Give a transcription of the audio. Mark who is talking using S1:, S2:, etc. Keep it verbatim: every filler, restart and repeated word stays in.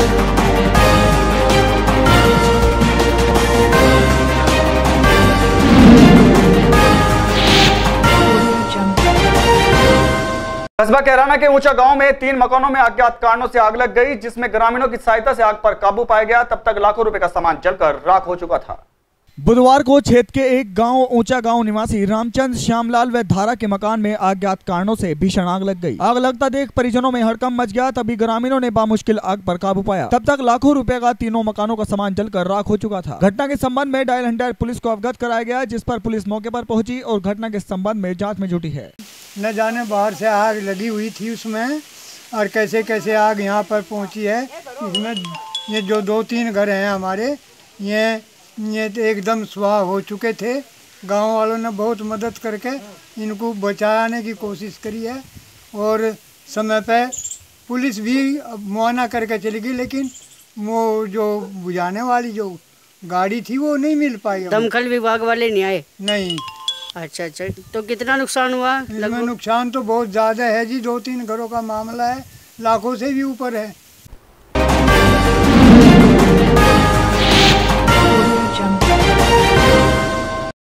S1: कस्बा कैराना के ऊंचा गांव में तीन मकानों में अज्ञात कारणों से आग लग गई, जिसमें ग्रामीणों की सहायता से आग पर काबू पाया गया। तब तक लाखों रुपए का सामान जलकर राख हो चुका था। बुधवार को क्षेत्र के एक गांव ऊंचा गांव निवासी रामचंद्र श्यामलाल व धारा के मकान में अज्ञात कारणों से भीषण आग लग गई। आग लगता देख परिजनों में हड़कंप मच गया। तभी ग्रामीणों ने बामुश्किल आग पर काबू पाया। तब तक लाखों रुपए का तीनों मकानों का सामान जलकर राख हो चुका था। घटना के संबंध में डायल हंड्रेड पुलिस को अवगत कराया गया, जिस पर पुलिस मौके पर पहुंची और घटना के संबंध में जाँच में जुटी है।
S2: न जाने बाहर से आग लगी हुई थी उसमें, और कैसे कैसे आग यहाँ पर पहुँची है। इसमें ये जो दो तीन घर हैं हमारे, ये ये एकदम स्वाह हो चुके थे। गांव वालों ने बहुत मदद करके इनको बचाने की कोशिश करी है, और समय पे पुलिस भी मुआयना करके चली गई, लेकिन वो जो बुझाने वाली जो गाड़ी थी वो नहीं मिल पाई।
S3: दमकल विभाग वाले नहीं आए?
S2: नहीं।
S3: अच्छा अच्छा, तो कितना नुकसान हुआ?
S2: नुकसान तो बहुत ज़्यादा है जी, दो तीन घरों का मामला है, लाखों से भी ऊपर है।